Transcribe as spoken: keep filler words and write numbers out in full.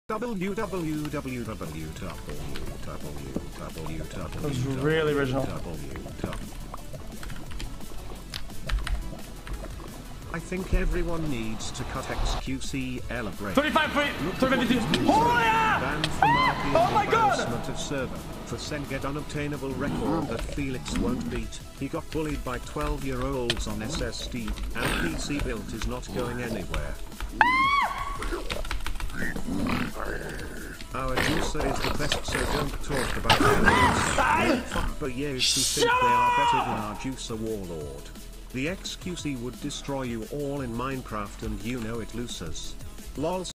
W W W W W That was really original. I think everyone needs to cut X Q C L a break. thirty-five feet! Oh yeah! Banned from marking Oh my god! embarrassment of server. For Senget unobtainable record that Felix won't beat. He got bullied by twelve year olds on S S D, and P C built is not going anywhere. Our juicer is the best, so don't talk about it. Fuck boyos who think they are better than our juicer warlord. The X Q C would destroy you all in Minecraft and you know it, losers. Lols.